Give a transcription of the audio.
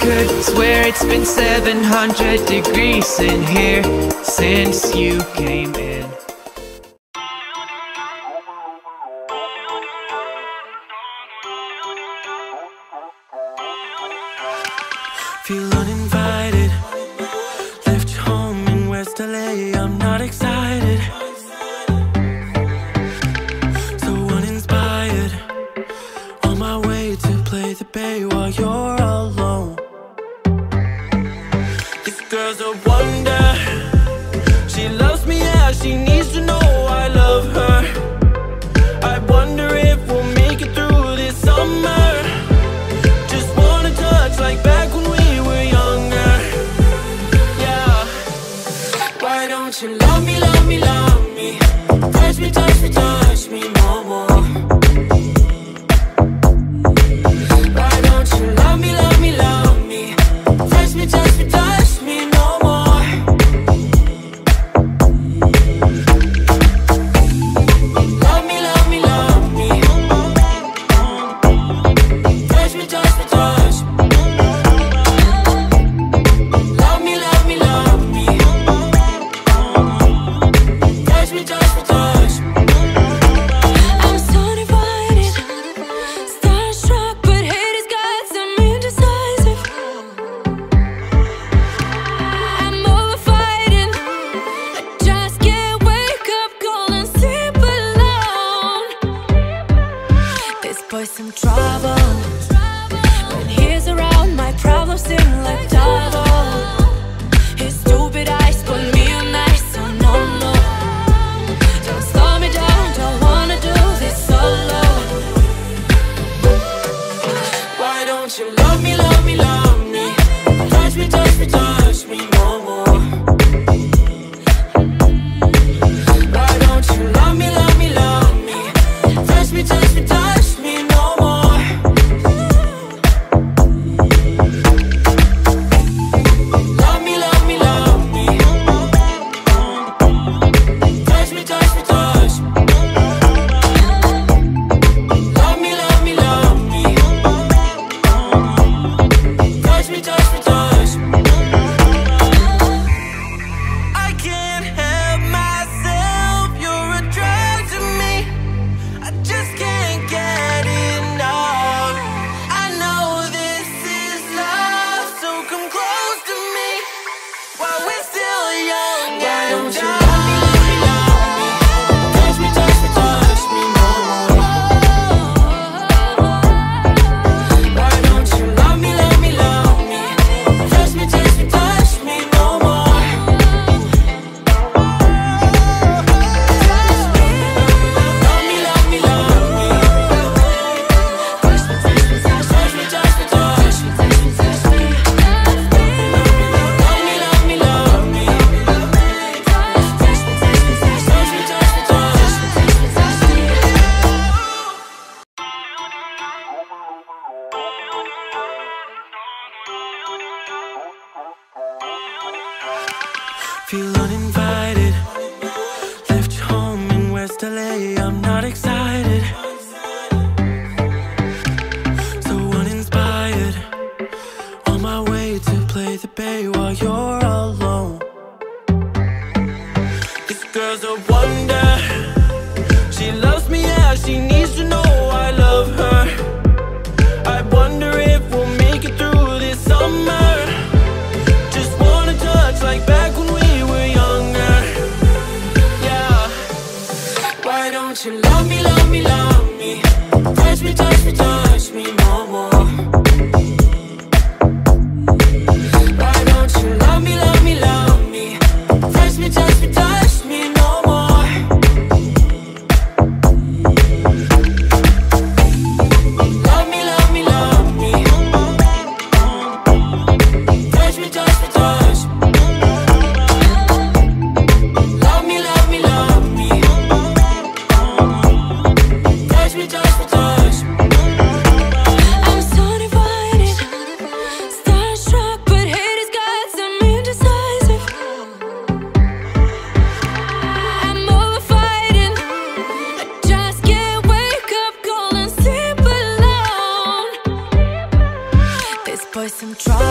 could swear it's been 700 degrees in here since you came in. Feel uninvited, left you home in West LA, I'm not excited, so uninspired, on my way to play the bay while you're alone. This girl's a wonder, she loves me, yeah, she needs to know I love her. I wonder if we'll make it through this summer. Just wanna touch like back when we were younger. Yeah. Why don't you love me, love me, love me? Touch me, touch me, touch me no more. Why don't you love me, love me, love me? Touch me, touch me, touch me no more. Love me, love me, love me. Touch me, touch me, touch me. Love me, love me, love me. Touch me, touch me, touch me. I'm so divided, starstruck, but haters got some indecisive. I'm over fighting, I just can't wake up cold and sleep alone. This boy's some trouble, when he's around my problems seem like double. His stupid eyes put me on ice, so no, no. Don't slow me down, don't wanna do this solo. Why don't you love me, love me, love me? Touch me, touch me, touch me no more. Why don't you love me, love me, love me? Touch me, touch me, touch me no more. Love me, love me, love me. Touch me, touch me, touch me. Love me, love me, love me. Touch me, touch me, touch me. I can't help myself, you're a drug to me. I just can't get enough. I know this is love, so come close to me while we're still young. Why don't you love me, love me, love me? Touch me, touch me, touch me no more. Why don't you love me, love me, love me? Touch me, touch me, touch me no more. Love me, love me, love me. Touch me, touch me, touch me, touch me, touch me, touch me, touch me. Love me, love me, love me. Touch me, touch me, touch me, touch me, touch me, touch me, touch me, touch me. Feel uninvited, left you home in West LA, I'm not excited, so uninspired, on my way to play the bay while you're alone. This girl's a wonder, she loves me, yeah, she needs to know I love her. I wonder if we'll make it through this summer. Just wanna touch like back when we were younger. Yeah. Why don't you love me, love me, love me? Touch me, touch me, touch me no more. Why don't you love me, love me, love me? Touch me, touch me, touch me no more. Love me, love me, love me. Touch me, touch me, touch me. Love me, love me, love me. Touch me, touch me, touch me. I'm so divided, starstruck, but haters got some indecisive. I'm over fighting, I just can't wake up cold and sleep alone. This boy's some trouble,